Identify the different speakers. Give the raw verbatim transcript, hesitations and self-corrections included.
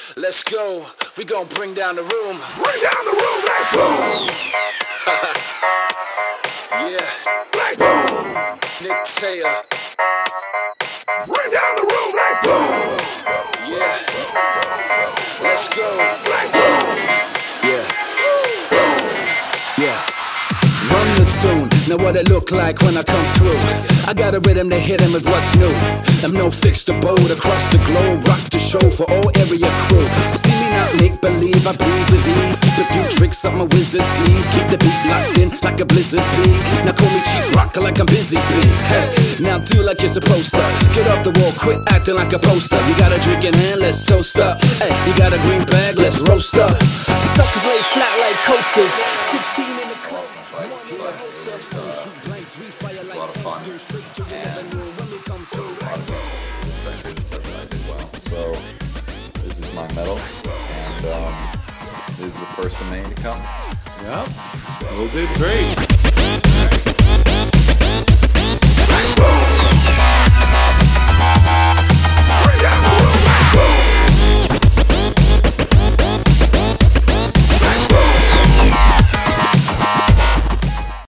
Speaker 1: Let's go. We gon' bring down the room.
Speaker 2: Bring down the room like boom.
Speaker 1: Yeah.
Speaker 2: Like boom.
Speaker 1: Nick Taylor.
Speaker 2: Bring down the room like boom.
Speaker 1: Yeah. Let's go.
Speaker 2: Like boom.
Speaker 1: Yeah. Yeah. Run the tune. Now what it look like when I come through. I got a rhythm to hit him with what's new. I'm no fixed abode across the globe. Rock the show for all area crew. See me not make believe, I breathe with ease. Keep a few tricks up my wizard sleeve. Keep the beat locked in like a blizzard bee. Now call me Chief Rocker like I'm busy bee. Hey, now do like you're supposed to. Get off the wall, quit acting like a poster. You got a drink in hand, let's toast up. Hey, you got a green bag, let's roast up. Suckers lay flat like coasters. Sixteen in the club.
Speaker 3: So this is my medal, and um, this is the first of May to come.
Speaker 4: Yep, you did great.